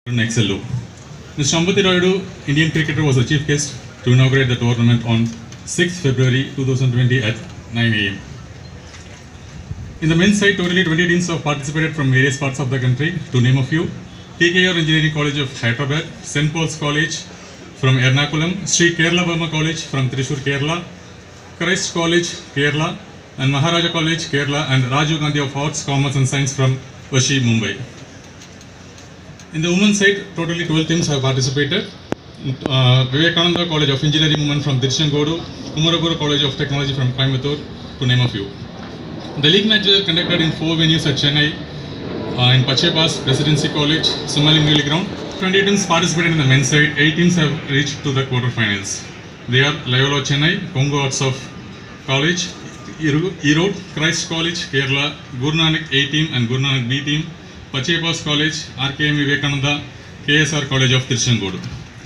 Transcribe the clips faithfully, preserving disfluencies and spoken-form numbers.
Next hello. Mister Ambati Rayudu, Indian cricketer, was the chief guest to inaugurate the tournament on sixth February two thousand twenty at nine A M In the men's side, totally twenty teams have participated from various parts of the country. To name a few: T K R Engineering College of Hyderabad, Saint Paul's College from Ernakulam, Sri Kerala Burma College from Thrissur, Kerala, Christ College, Kerala, and Maharaja College, Kerala, and Rajiv Gandhi of Arts, Commerce and Science from Vashi, Mumbai. In the women's side, totally twelve teams have participated. Uh, Vivekananda College of Engineering Women from Tiruchengodu, Kumaraguru College of Technology from Coimbatore, to name a few. The league matches are conducted in four venues at Chennai, uh, in Pachepas, Presidency College, Sumalingili Ground. twenty teams participated in the men's side. eight teams have reached to the quarterfinals. They are Loyola Chennai, Congo Arts of College, Erode, Christ College, Kerala, Guru Nanak A team and Guru Nanak B team, Pachepas College, R K M Vivekananda, K S R College of Tiruchengodu.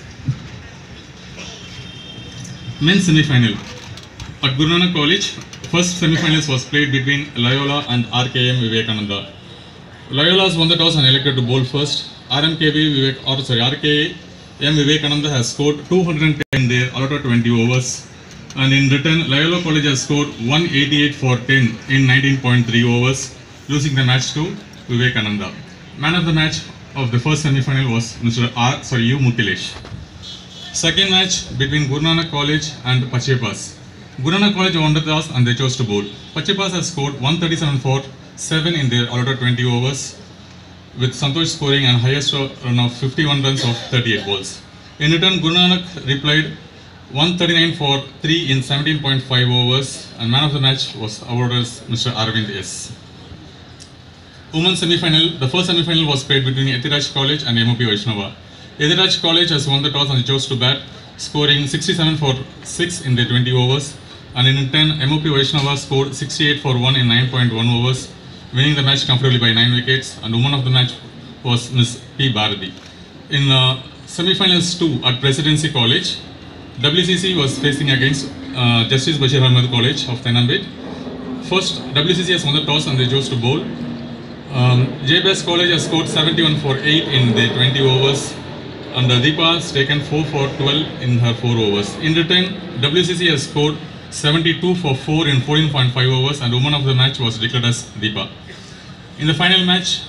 Men's semi-final. At Guru Nanak College, first semi-finals was played between Loyola and R K M Vivekananda. Loyola has won the toss and elected to bowl first. R M K V Vivek, or sorry, R K M Vivekananda has scored two hundred ten in their allotted twenty overs, and in return, Loyola College has scored one eighty-eight for ten in nineteen point three overs, losing the match to Vivekananda. Man of the match of the first semi-final was Mister R. Sorry, U. Muthilesh. Second match between Guru Nanak College and Pachepas. Guru Nanak College won the toss and they chose to bowl. Pachepas has scored one thirty-seven for seven in their allotted twenty overs, with Santosh scoring an highest run of fifty-one runs of thirty-eight balls. In return, Guru Nanak replied one thirty-nine for three in seventeen point five overs, and man of the match was awarded as Mister Aravind S. Women's semi-final. The first semi-final was played between Ethiraj College and M O P Vaishnava. Ethiraj College has won the toss and chose to bat, scoring sixty-seven for six in their twenty overs, and in return, M O P Vaishnava scored sixty-eight for one in nine point one overs, winning the match comfortably by nine wickets, and woman of the match was Miss P. Bharati. In uh, semi-finals two at Presidency College, W C C was facing against uh, Justice Bashir Ahmed College of Tenambet. First, W C C has won the toss and they chose to bowl. Um, J B S College has scored seventy-one for eight in their twenty overs, and Deepa has taken four for twelve in her four overs. In return, W C C has scored seventy-two for four in fourteen point five overs, and woman of the match was declared as Deepa. In the final match,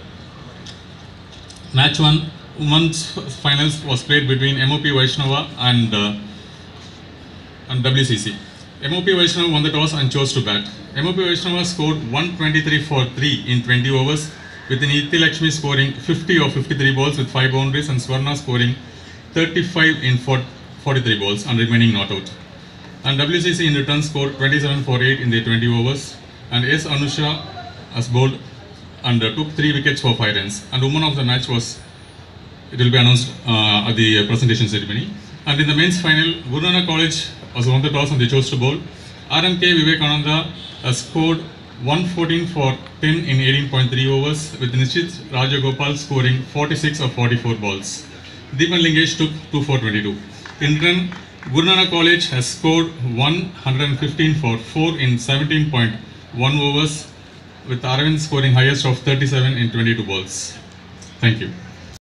match one, women's finals was played between M O P Vaishnava and, uh, and W C C. M O P Vaishnava won the toss and chose to bat. M O P Vaishnava scored one twenty-three for three in twenty overs, with Nithya Lakshmi scoring fifty of fifty-three balls with five boundaries, and Swarna scoring thirty-five in forty-three balls and remaining not out. And W C C in return scored twenty-seven for eight in their twenty overs, and S. Anusha has bowled and uh, took three wickets for five runs. And woman of the match was, it will be announced uh, at the presentation ceremony. And in the men's final, Guru Nanak College was won the toss and they chose to bowl. R M K Vivekananda has scored one fourteen for ten in eighteen point three overs, with Rajagopal scoring forty-six of forty-four balls. Deeban Lingesh took two for twenty-two. In return, Guru Nanak College has scored one fifteen for four in seventeen point one overs, with Aravind scoring highest of thirty-seven in twenty-two balls. Thank you.